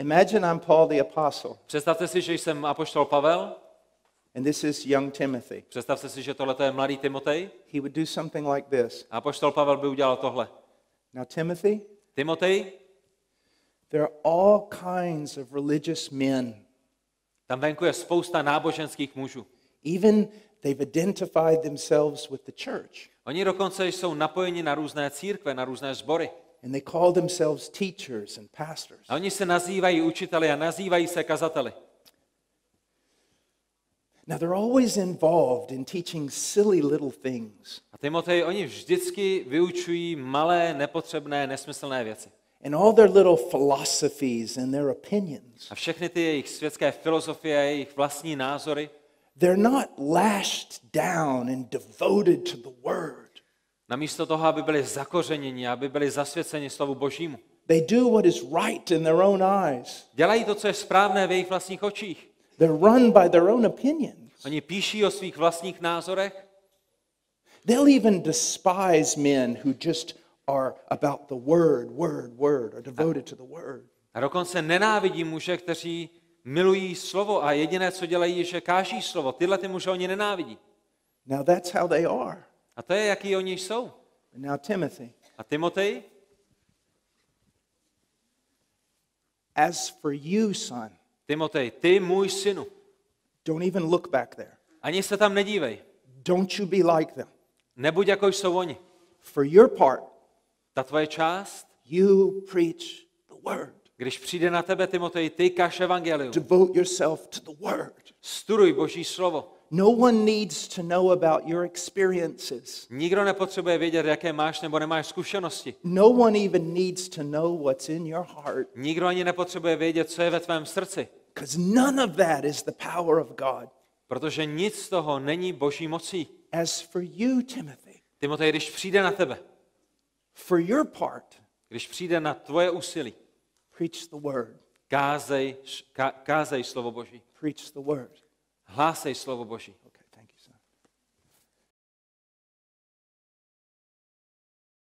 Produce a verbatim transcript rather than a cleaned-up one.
Imagine I'm Paul the Apostle. Představte si, že jsem apoštol Pavel. And this is young Timothy. Představte si, že tohle je mladý Timotej. He would do something like this. A apoštol Pavel by udělal tohle. Now, Timothy, Timotej, there are all kinds of religious men. tam venku je spousta náboženských mužů. Even they've identified themselves with the church. Oni dokonce jsou napojeni na různé církve, na různé sbory. And they call themselves teachers and pastors. A oni se nazývají učiteli a nazývají se kazateli. Now, they're always involved in teaching silly little things. A Timotej, oni vždycky vyučují malé, nepotřebné, nesmyslné věci. And all their little philosophies and their opinions. A všechny ty jejich světské filozofie, jejich vlastní názory, they're not lashed down and devoted to the word. namísto toho, aby byli zakořeněni, aby byli zasvěceni slovu Božímu. They do what is right in their own eyes. Dělají to, co je správné v jejich vlastních očích. They're run by their own opinions. Oni píší o svých vlastních názorech. They'll even despise men who just are about the word, word, word, are devoted to the word. A dokonce nenávidí muže, kteří milují slovo a jediné, co dělají, je, že káží slovo. Tyhle ty muže oni nenávidí. Now that's how they are. A to je, jaký oni jsou. And now Timothy. A Timotej, As for you, son, Timotej, ty můj synu, don't even look back there. ani se tam nedívej. Don't you be like them. Nebuď jako jsou oni. For your part, Ta tvoje část, you preach the word. když přijde na tebe, Timotej, ty kaž evangelium. Devote yourself to the word. Studuj Boží slovo. No one needs to know about your experiences. Nikdo nepotřebuje vědět, jaké máš nebo nemáš zkušenosti. No one even needs to know what's in your heart. Nikdo ani nepotřebuje vědět, co je ve tvém srdci. Because none of that is the power of God. Protože nic z toho není Boží mocí. As for you, Timothy, Timotej, když přijde na tebe, for your part, když přijde na tvoje úsilí, preach the word. kázej, ká, kázej slovo Boží. Preach the word. Hlásej slovo Boží.